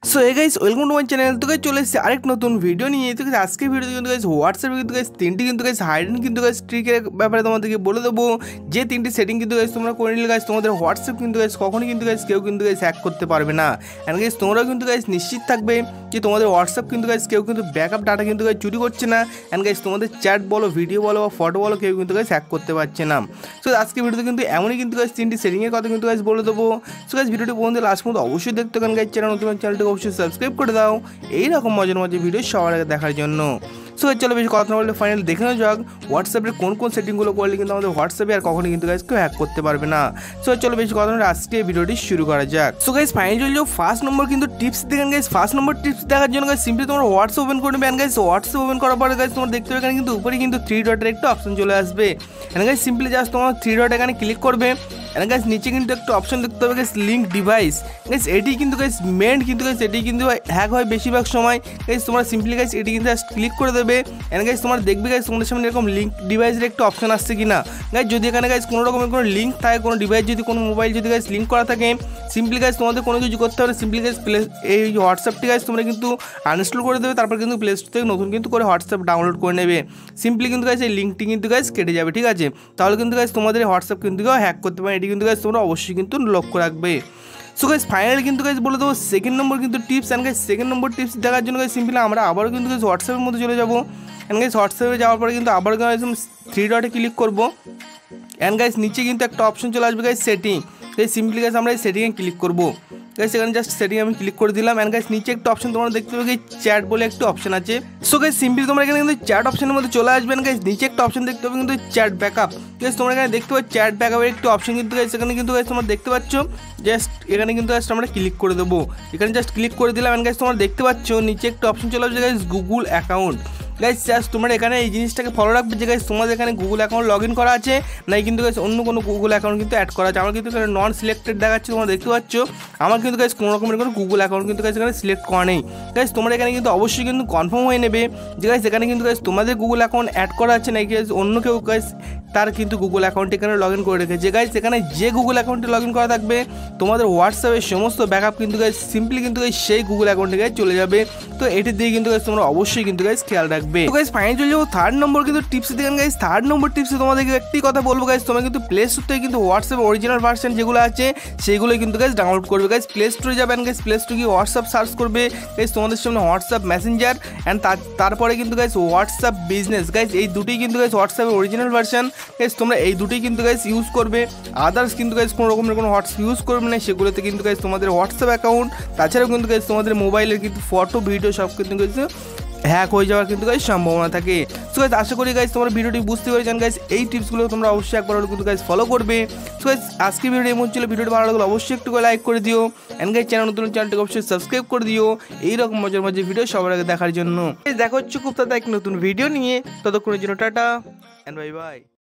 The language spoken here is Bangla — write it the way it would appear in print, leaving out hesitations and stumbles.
So hey guys, welcome to my channel. তো গাইস চলে এসেছে আরেক নতুন ভিডিও নিয়ে। তো গাইস আজকে ভিডিওতে কিন্তু গাইস হোয়াটসঅ্যাপে কিন্তু গাইস তিনটি কিন্তু গাইস হাইডেন কিন্তু গাইস ট্রিকের ব্যাপারে তোমাদেরকে বলে দেবো। যে তিনটি সেটিং কিন্তু গাইস তোমরা করে নিলে গাইস তোমাদের হোয়াটসঅ্যাপ কিন্তু গাইস কখনই কিন্তু গাইস কেউ কিন্তু গাইস হ্যাক করতে পারবে না। এন্ড গাইস তোমরাও কিন্তু গাইস নিশ্চিত থাকবে যে তোমাদের হোয়াটসঅ্যাপ কিন্তু গাইস কেউ কিন্তু ব্যাকআপ ডাটা কিন্তু গাইস চুরি করছে না। এন্ড গাইস তোমাদের চ্যাট বলো, ভিডিও বলো বা ফটো বলো কেউ কিন্তু গাইস হ্যাক করতে পারছে না। সো আজকে ভিডিওতে কিন্তু এমনই কিন্তু গাইস তিনটি সেটিংয়ের কথা কিন্তু গাইস বলে দেবো। সো গাইস ভিডিওটি পর্যন্ত লাস্ট পর্যন্ত অবশ্যই দেখতে পারেন গাইস। চ্যানেলটিকে অবশ্যই সাবস্ক্রাইব করে দাও এইরকম মজার মজার ভিডিও সবার আগে দেখার জন্য। সো চলো বেশি কথা না বললে ফাইনাল দেখে নেওয়া যাক হোয়াটসঅ্যাপের কোন কোন সেটিংগুলো করলে কিন্তু আমাদের হোয়াটসঅ্যাপে আর কখনই কিন্তু গাইস কেউ হ্যাক করতে পারবে না। সো চলো বেশি কথা না আজকে ভিডিওটি শুরু করা যাক। So guys final first number কিন্তু টিপস দেখেন গাইস। ফার্স্ট নম্বর টিপস দেখার জন্য গাইস সিম্পলি তোমরা হোয়াটসঅ্যাপ ওপেন করে নেবে। গাইস হোয়াটসঅ্যাপ ওপেন করার পরে গাইস তোমরা দেখতে পাবে এখানে কিন্তু উপরে কিন্তু 3 ডটের একটা অপশন চলে আসবে। এখানে গাইস সিম্পলি জাস্ট তোমরা 3 ডট এখানে ক্লিক করবে। এখানে গাইস নিচে কিন্তু একটা অপশন দেখতে পাবে গাইস লিঙ্ক ডিভাইস। গাইস এটি কিন্তু গাইস মেন কিন্তু গাইস এটি কিন্তু হ্যাক হয় বেশিরভাগ সময়। গাইস তোমরা সিম্পলি গাইস এটি কিন্তু জাস্ট ক্লিক করে দেবে। এন্ড গাইস তোমরা দেখবে গাইস তোমাদের সামনে এরকম লিঙ্ক ডিভাইসের একটা অপশন আসছে কিনা। গাইস যদি এখানে গাইস কোনো রকমের কোনো লিঙ্ক থাকে, কোনো ডিভাইস যদি কোনো মোবাইল যদি গাইস লিঙ্ক করা থাকে, সিম্পলি গাইস তোমাদের কোনো কিছু করতে হবে। সিম্পলি গাইস এই হোয়াটসঅ্যাপটি গাইস তোমরা কিন্তু আনইনস্টল করে দেবে। তারপর কিন্তু প্লে স্টোর থেকে নতুন কিন্তু করে হোয়াটসঅ্যাপ ডাউনলোড করে নেবে। সিম্পলি কিন্তু গাইস এই লিঙ্কটি কিন্তু গাইস কেটে যাবে, ঠিক আছে? তাহলে কিন্তু গাইস তোমাদের হোয়াটসঅ্যাপ কিন্তু হ্যাক করতে পারে। এটি কিন্তু গাইস তোমরা অবশ্যই কিন্তু লক্ষ্য রাখবে। সো গাইস ফাইনালি কিন্তু গাইস বলে দেবো সেকেন্ড নম্বর কিন্তু tips. And guys second number tips দেখার জন্য গাইস সিম্পলি আমরা আবারও কিন্তু গাইস হোয়াটসঅ্যাপের মধ্যে চলে যাবো। অ্যান্ড গাইস হোয়াটসঅ্যাপে যাওয়ার পরে কিন্তু আবার গাইস 3 ডটে ক্লিক করবো। অ্যান্ড গাইস নিচে কিন্তু একটা অপশন চলে আসবে guys setting. Guys simply guys আমরা এই সেটিংয়ে ক্লিক করবো। গাইস এখানে জাস্ট সেটিং আমি ক্লিক করে দিলাম। অ্যান্ড গাইস নিচে একটা অপশন তোমরা দেখতে পাবে চ্যাট বলে একটা অপশন আছে। সো গাইস সিম্পলি তোমরা এখানে কিন্তু চ্যাট অপশনের মধ্যে চলে আসবে। গাইস নিচে একটা অপশন দেখতে পাবে কিন্তু চ্যাট ব্যাকআপ। গাইস তোমরা এখানে দেখতে পাচ্ছ চ্যাট ব্যাকআপের একটা অপশন কিন্তু গাইস এখানে কিন্তু গাইস তোমরা দেখতে পাচ্ছ। জাস্ট এখানে কিন্তু জাস্ট আমরা ক্লিক করে দেবো। এখানে জাস্ট ক্লিক করে দিলাম। অ্যান্ড গাইস তোমরা দেখতে পাচ্ছ নিচে একটা অপশন চলে আসবে guys Google account. Guys just তোমরা এখানে এই জিনিসটাকে ফলো রাখবে যে গাইস তোমাদের এখানে গুগল অ্যাকাউন্ট লগ ইন করা আছে নাই কিন্তু গাইস অন্য কোনো গুগল অ্যাকাউন্ট কিন্তু অ্যাড করা আছে। আমার কিন্তু এখানে নন সিলেক্টেড দেখাচ্ছে, তোমরা দেখতে পাচ্ছ। আমার কিন্তু গাইস কোনো রকমের কোনো গুগল অ্যাকাউন্ট কিন্তু গাইস এখানে সিলেক্ট করা নেই। গাইস তোমরা এখানে কিন্তু অবশ্যই কিন্তু কনফার্ম হয়ে নেবে যে গাইস এখানে কিন্তু গাইস তোমাদের গুগল অ্যাকাউন্ট অ্যাড করা আছে নাকি গাইস অন্য কেউ গাইস তার কিন্তু গুগল অ্যাকাউন্ট এখানে লগ ইন করে রেখেছে। গাইস এখানে যে গুগল অ্যাকাউন্টে লগ ইন করা থাকবে তোমাদের হোয়াটসঅ্যাপের সমস্ত ব্যাকআপ কিন্তু গাইস সিম্পলি কিন্তু গাইস সেই গুগল অ্যাকাউন্টে গাইস চলে যাবে। তো এটি দিয়ে কিন্তু গাইস তোমরা অবশ্যই কিন্তু গাইস খেয়াল রাখবে। তো গাইস ফাইনালি চলে যাবো থার্ড নম্বর কিন্তু টিপস দেখেন। গাইস থার্ড নম্বর টিপসে তোমাদেরকে একটি কথা বলবো গাইস, তোমরা কিন্তু প্লে স্টোর থেকে কিন্তু হোয়াটসঅ্যাপ অরিজিনাল ভার্সন যেগুলো আছে সেগুলো কিন্তু গাইস ডাউনলোড করবে। গাইস প্লে স্টোরে যাবেন, গাইস প্লে স্টোরে গিয়ে হোয়াটসঅ্যাপ সার্চ করবে। গাইস তোমাদের সামনে হোয়াটসঅ্যাপ মেসেঞ্জার অ্যান্ড তারপরে কিন্তু গাইস হোয়াটসঅ্যাপ বিজনেস। গাইস এই দুটোই কিন্তু গাইস হোয়াটসঅ্যাপের অরিজিনাল ভার্সন। গাইস তোমরা এই দুটোই কিন্তু গাইস ইউজ করবে। আদার্স কিন্তু গাইস কোনো রকমের কোনো হোয়াটসঅ্যাপ ইউজ করবে না। সেগুলোতে কিন্তু গাইস তোমাদের হোয়াটসঅ্যাপ অ্যাকাউন্ট তাছাড়াও কিন্তু গাইস তোমাদের মোবাইলের কিন্তু ফটো ভিডিও সব কিন্তু গাইস হ্যাক হয়ে যাওয়ার কিন্তু গাইস সম্ভাবনা থাকে। সো গাইস আশা করি গাইস তোমরা ভিডিওটি বুঝতে পেরেছেন। গাইস এই টিপসগুলো তোমরা অবশ্যই একবার হলে কিন্তু গাইস ফলো করবে। সো গাইস আজকে ভিডিও এমন ছিল, ভিডিওটি ভালো লাগলে অবশ্যই একটু করে লাইক করে দিও। এন্ড গাইস চ্যানেলটিকে অবশ্যই সাবস্ক্রাইব করে দিও এইরকম মজার মজার ভিডিও সবার আগে দেখার জন্য। দেখা হচ্ছে খুব তাড়াতাড়ি এক নতুন ভিডিও নিয়ে। ততক্ষণের জন্য টাটা এন্ড বাই বাই।